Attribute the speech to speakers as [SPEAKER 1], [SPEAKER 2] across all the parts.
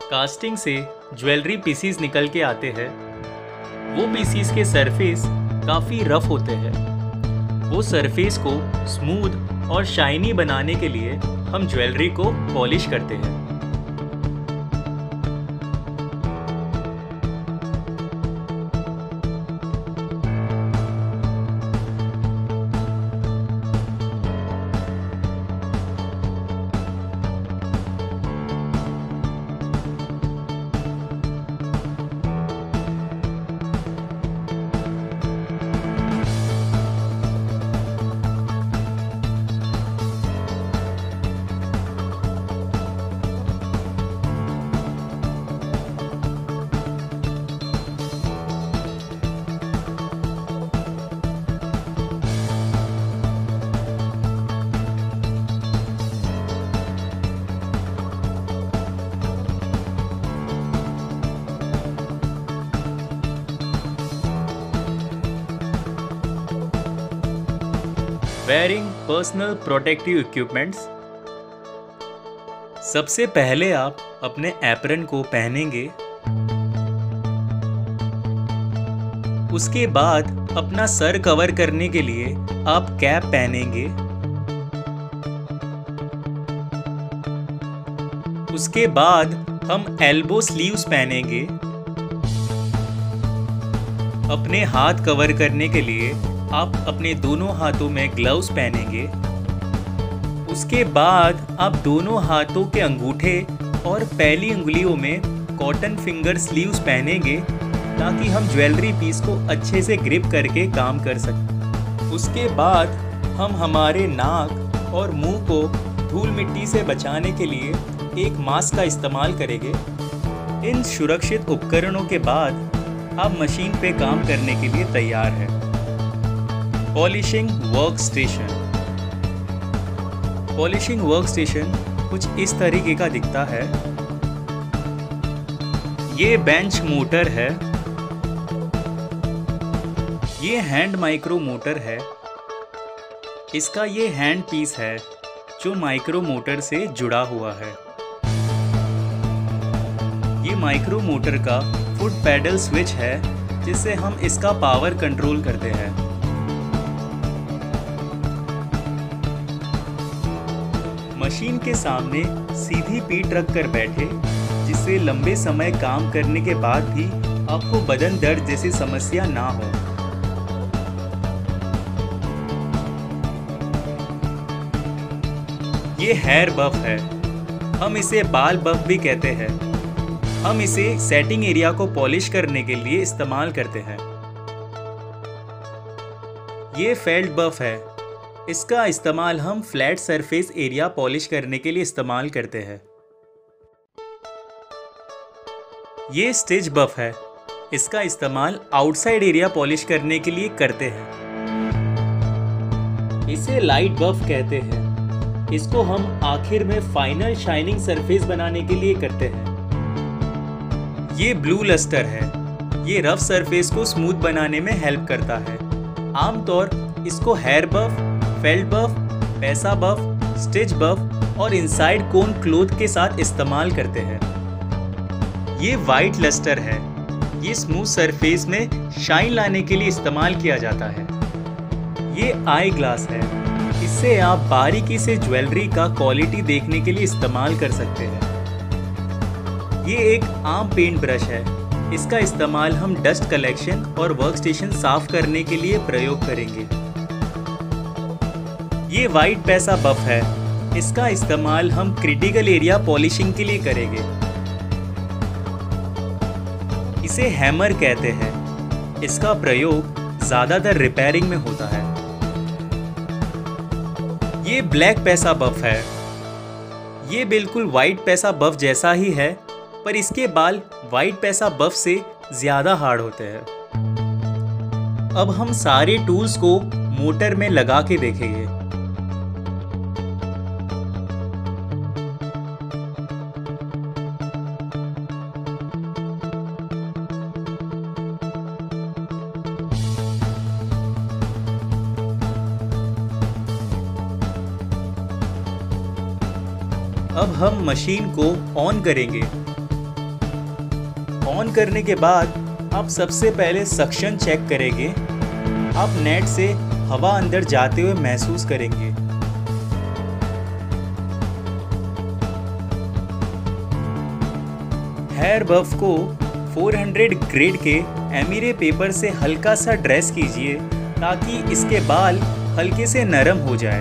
[SPEAKER 1] Casting से jewellery pieces निकल के आते हैं। वो पीसीस के सरफेस काफ़ी रफ होते हैं। वो सरफेस को स्मूथ और शाइनी बनाने के लिए हम ज्वेलरी को पॉलिश करते हैं। Wearing personal protective equipments. सबसे पहले आप अपने एप्रन को पहनेंगे। उसके बाद अपना सर कवर करने के लिए आप कैप पहनेंगे। उसके बाद हम एल्बो स्लीव्स पहनेंगे। अपने हाथ कवर करने के लिए आप अपने दोनों हाथों में ग्लव्स पहनेंगे। उसके बाद आप दोनों हाथों के अंगूठे और पहली उंगलियों में कॉटन फिंगर स्लीव्स पहनेंगे ताकि हम ज्वेलरी पीस को अच्छे से ग्रिप करके काम कर सकें। उसके बाद हम हमारे नाक और मुंह को धूल मिट्टी से बचाने के लिए एक मास्क का इस्तेमाल करेंगे। इन सुरक्षित उपकरणों के बाद आप मशीन पे काम करने के लिए तैयार हैं। Polishing work station. Polishing work station कुछ इस तरीके का दिखता है। ये बेंच मोटर है। ये हैंड माइक्रो मोटर है। इसका ये हैंड पीस है जो माइक्रो मोटर से जुड़ा हुआ है। ये माइक्रो मोटर का फुट पैडल स्विच है जिससे हम इसका पावर कंट्रोल करते हैं। मशीन के सामने सीधी पीठ रख कर बैठे, जिससे लंबे समय काम करने के बाद भी आपको बदन दर्द जैसी समस्या ना हो। ये हेयर बफ है। हम इसे बाल बफ भी कहते हैं। हम इसे सेटिंग एरिया को पॉलिश करने के लिए इस्तेमाल करते हैं। ये फेल्ट बफ है। इसका इस्तेमाल हम फ्लैट सरफेस एरिया पॉलिश करने के लिए इस्तेमाल करते हैं। ये स्टिच बफ है। इसका इस्तेमाल आउटसाइड एरिया पॉलिश करने के लिए करते हैं। इसे लाइट बफ कहते हैं। इसको हम आखिर में फाइनल शाइनिंग सरफेस बनाने के लिए करते हैं। ये ब्लू लस्टर है। ये रफ सरफेस को स्मूथ बनाने में हेल्प करता है। आमतौर इसको हेयर बफ, फेल्ट बफ, पैसा बफ, स्टिच बफ और इनसाइड कोन क्लोथ के साथ इस्तेमाल करते हैं। ये वाइट लस्टर है। ये स्मूथ सरफेस में शाइन लाने के लिए इस्तेमाल किया जाता है। ये आई ग्लास है। इससे आप बारीकी से ज्वेलरी का क्वालिटी देखने के लिए इस्तेमाल कर सकते हैं। ये एक आम पेंट ब्रश है। इसका इस्तेमाल हम डस्ट कलेक्शन और वर्कस्टेशन साफ करने के लिए प्रयोग करेंगे। ये वाइट पैसा बफ है। इसका इस्तेमाल हम क्रिटिकल एरिया पॉलिशिंग के लिए करेंगे। इसे हैमर कहते हैं। इसका प्रयोग ज्यादातर रिपेयरिंग में होता है। ये ब्लैक पैसा बफ है। ये बिल्कुल वाइट पैसा बफ जैसा ही है, पर इसके बाल वाइट पैसा बफ से ज्यादा हार्ड होते हैं। अब हम सारे टूल्स को मोटर में लगा के देखेंगे। अब हम मशीन को ऑन करेंगे। ऑन करने के बाद आप सबसे पहले सक्शन चेक करेंगे। आप नेट से हवा अंदर जाते हुए महसूस करेंगे। हेयर बफ को 400 ग्रेड के एमिरे पेपर से हल्का सा ड्रेस कीजिए ताकि इसके बाल हल्के से नरम हो जाए।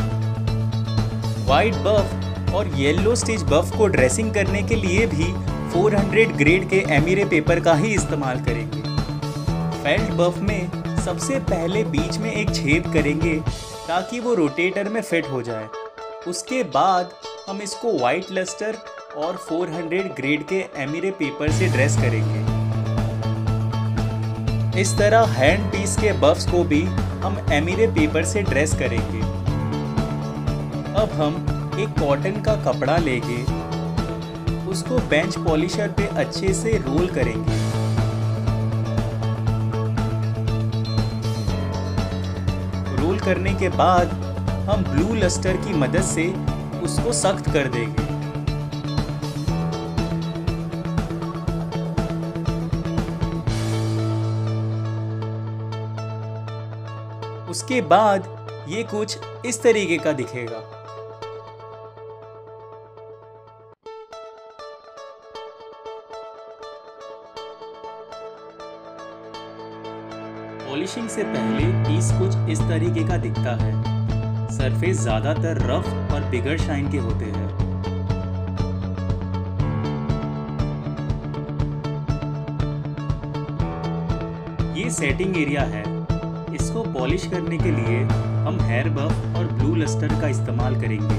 [SPEAKER 1] वाइट बफ और येलो स्टिच बफ को ड्रेसिंग करने के लिए भी 400 ग्रेड के एमिरे पेपर का ही इस्तेमाल करेंगे। फेल्ट बफ में सबसे पहले बीच में एक छेद करेंगे ताकि वो रोटेटर में फिट हो जाए। उसके बाद हम इसको वाइट लस्टर और 400 ग्रेड के एमिरे पेपर से ड्रेस करेंगे। इस तरह हैंड पीस के बफ्स को भी हम एमिरे पेपर से ड्रेस करेंगे। अब हम एक कॉटन का कपड़ा लेंगे, उसको बेंच पॉलिशर पे अच्छे से रोल करेंगे। रोल करने के बाद हम ब्लू लस्टर की मदद से उसको सख्त कर देंगे। उसके बाद ये कुछ इस तरीके का दिखेगा। पॉलिशिंग से पहले पीस कुछ इस तरीके का दिखता है। सरफेस ज़्यादातर रफ और बिगर शाइन के होते हैं। ये सेटिंग एरिया है। इसको पॉलिश करने के लिए हम हेयर बफ और ब्लू लस्टर का इस्तेमाल करेंगे।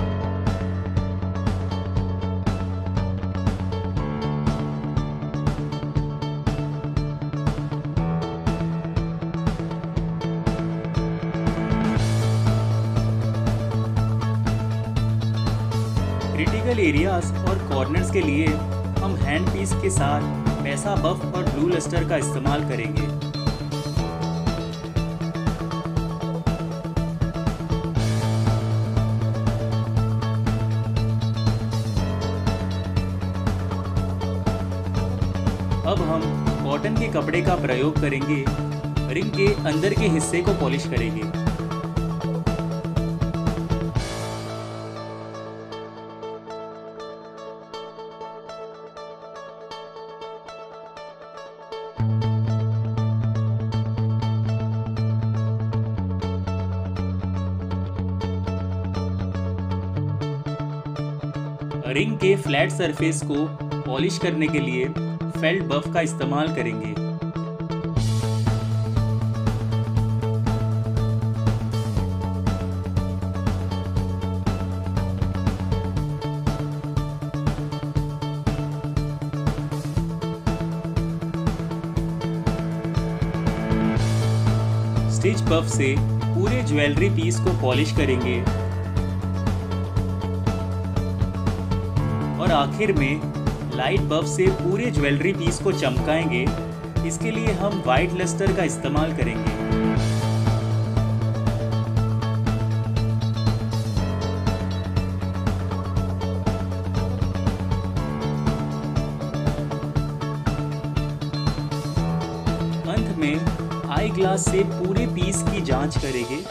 [SPEAKER 1] क्रिटिकल एरियाज और कॉर्नर्स के लिए हम हैंड पीस के साथ वैसा बफ और ब्लू लस्टर का इस्तेमाल करेंगे। अब हम कॉटन के कपड़े का प्रयोग करेंगे। रिंग के अंदर के हिस्से को पॉलिश करेंगे। रिंग के फ्लैट सरफेस को पॉलिश करने के लिए फेल्ट बफ का इस्तेमाल करेंगे। स्टिच बफ से पूरे ज्वेलरी पीस को पॉलिश करेंगे और आखिर में लाइट बफ से पूरे ज्वेलरी पीस को चमकाएंगे। इसके लिए हम वाइट लस्टर का इस्तेमाल करेंगे। अंत में आई ग्लास से पूरे पीस की जांच करेंगे।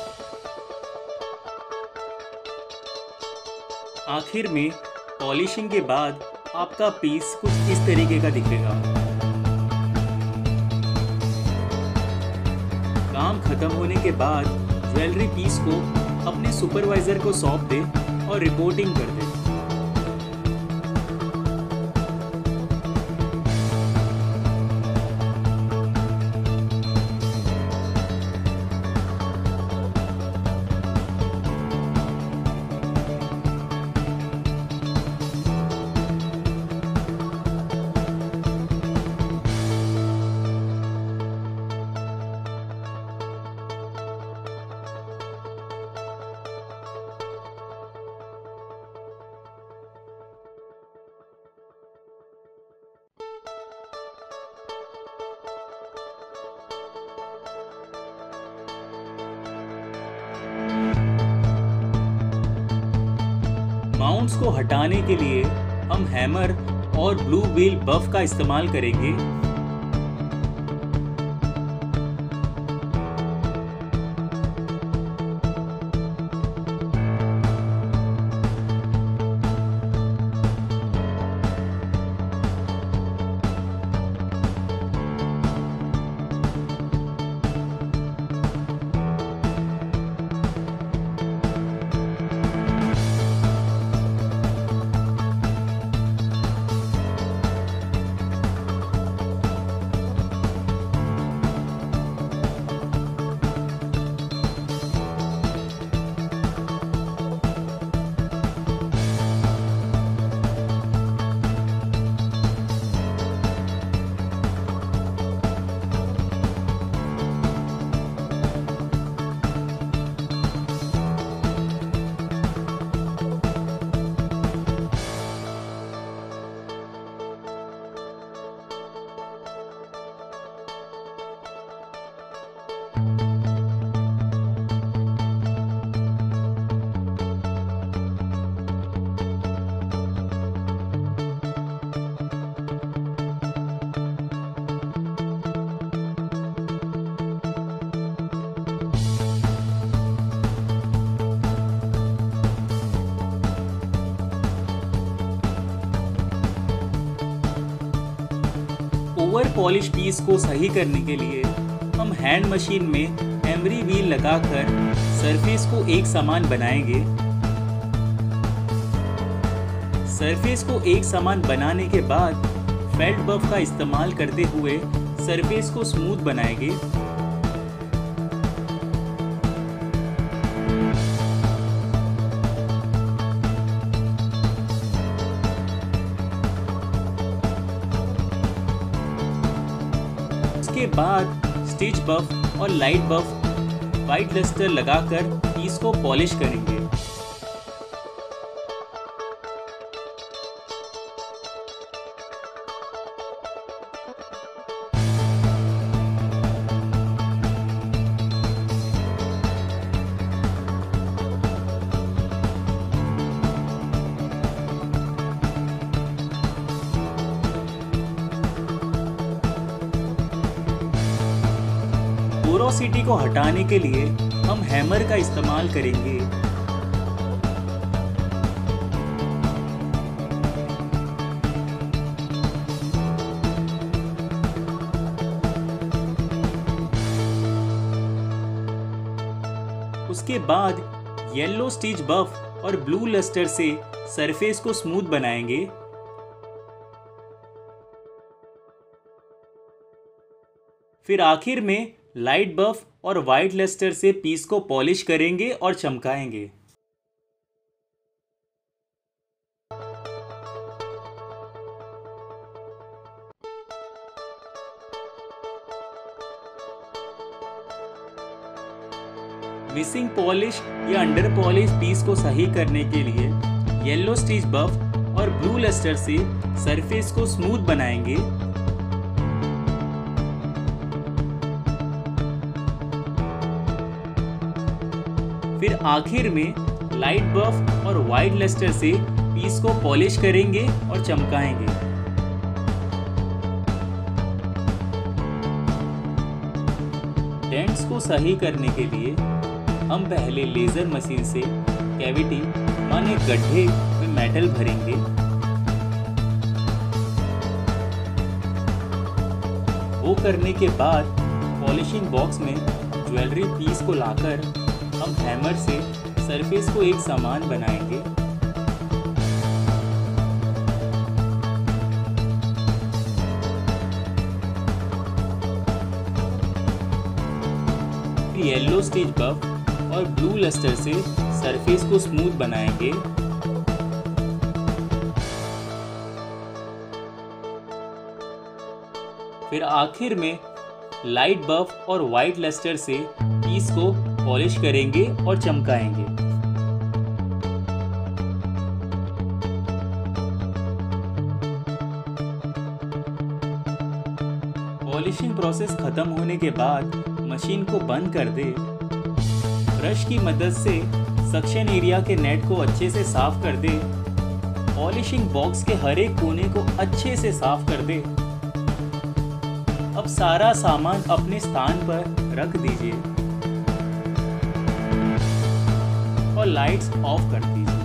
[SPEAKER 1] आखिर में पॉलिशिंग के बाद आपका पीस कुछ इस तरीके का दिखेगा। काम खत्म होने के बाद ज्वेलरी पीस को अपने सुपरवाइजर को सौंप दें और रिपोर्टिंग कर दें। माउंट्स को हटाने के लिए हम हैमर और ब्लू व्हील बफ का इस्तेमाल करेंगे। ओवर पॉलिश पीस को सही करने के लिए हम हैंड मशीन में एमरी व्हील लगाकर सरफेस को एक समान बनाएंगे। सरफेस को एक समान बनाने के बाद फेल्ट बफ का इस्तेमाल करते हुए सरफेस को स्मूथ बनाएंगे। उसके बाद स्टिच बफ और लाइट बफ वाइट लस्टर लगाकर पीस को पॉलिश करेंगे। पोरोसिटी को हटाने के लिए हम हैमर का इस्तेमाल करेंगे। उसके बाद येलो स्टिच बफ और ब्लू लस्टर से सरफेस को स्मूथ बनाएंगे। फिर आखिर में लाइट बफ और वाइट लस्टर से पीस को पॉलिश करेंगे और चमकाएंगे। मिसिंग पॉलिश या अंडर पॉलिश पीस को सही करने के लिए येलो स्टिच बफ और ब्लू लस्टर से सरफेस को स्मूथ बनाएंगे। फिर आखिर में लाइट बफ और वाइट लस्टर से पीस को पॉलिश करेंगे और चमकाएंगे। डेंट्स को सही करने के लिए हम पहले लेजर मशीन से कैविटी माने गड्ढे में मेटल भरेंगे। वो करने के बाद पॉलिशिंग बॉक्स में ज्वेलरी पीस को लाकर हम हैमर से सरफेस को एक समान बनाएंगे। येलो स्टिच बफ और ब्लू लस्टर से सरफेस को स्मूथ बनाएंगे। फिर आखिर में लाइट बफ और वाइट लस्टर से पीस को पॉलिश करेंगे और चमकाएंगे। पॉलिशिंग प्रोसेस खत्म होने के बाद मशीन को बंद कर दे। ब्रश की मदद से सक्शन एरिया के नेट को अच्छे से साफ कर दे पॉलिशिंग बॉक्स के हर एक कोने को अच्छे से साफ कर दे। अब सारा सामान अपने स्थान पर रख दीजिए और लाइट्स ऑफ कर दीजिए।